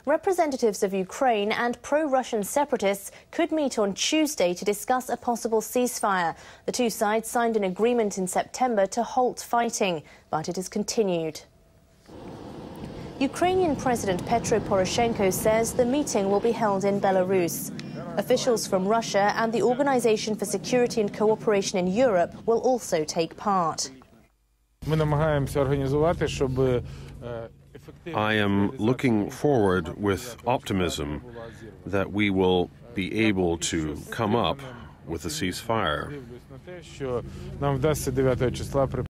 Representatives of Ukraine and pro-Russian separatists could meet on Tuesday to discuss a possible ceasefire. The two sides signed an agreement in September to halt fighting, but it has continued. Ukrainian President Petro Poroshenko says the meeting will be held in Belarus. Officials from Russia and the Organization for Security and Cooperation in Europe will also take part. I am looking forward with optimism that we will be able to come up with a ceasefire.